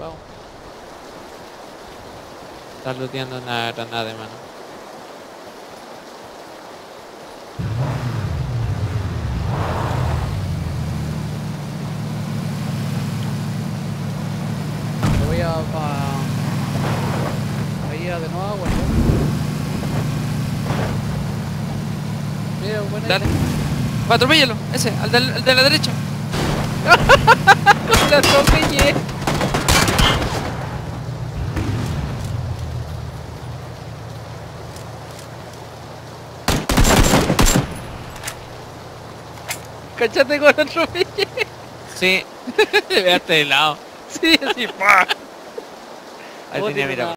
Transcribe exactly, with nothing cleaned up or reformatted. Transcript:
pavo. Está looteando una granada de mano. Le voy a... a... ahí a de nuevo a guardar. Mira, buena. Dale. Atropéllalo, ese, al de, al de la derecha. ¡La atropellé! ¿Cachate con la atropellé? Sí. Veaste de lado. Sí, así, ¡pah! Ahí Oh, tenía, tiene mira. una-